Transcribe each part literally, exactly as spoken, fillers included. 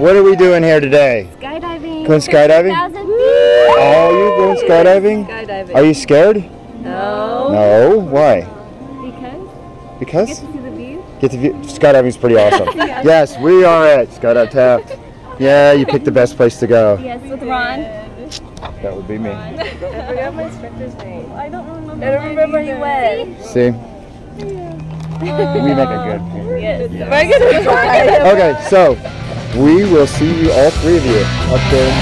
What are we doing here today? Skydiving. Going skydiving? Oh, you're going skydiving? Skydiving. Are you scared? No. No? Why? Because? Because? Get to see the view. Get the view. Skydiving's pretty awesome. Yes. Yes, we are at Skydive Taft. Yeah, you picked the best place to go. Yes, with Ron. That would be me. I forgot my instructor's name. I don't remember. I don't remember he went. See? We make a good pair. Yes. Very good. Okay, so we will see you, all three of you, up there.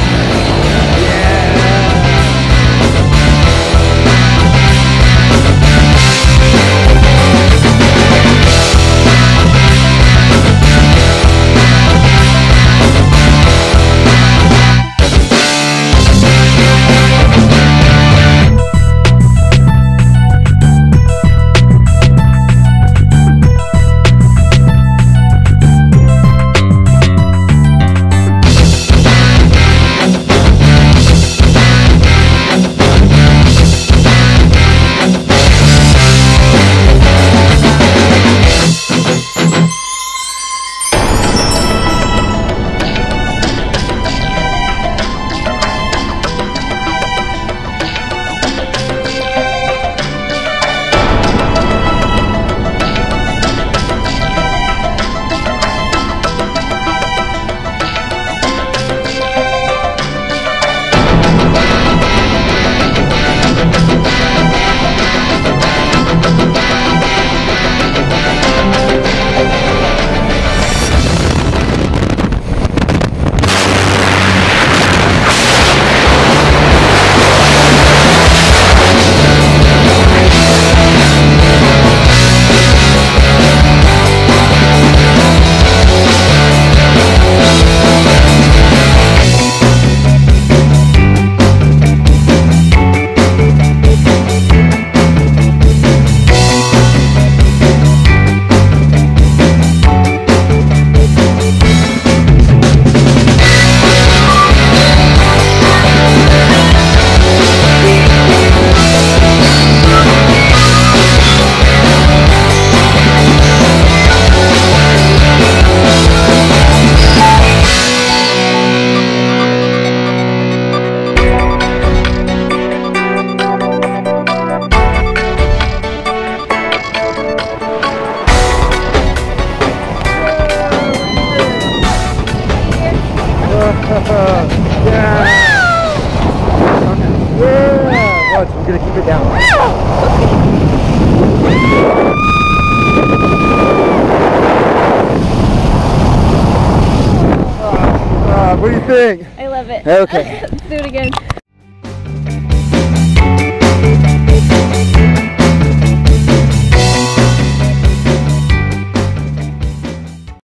Yeah! Yeah! Watch, we're gonna keep it down. Uh, uh, what do you think? I love it. Okay. Let's do it again.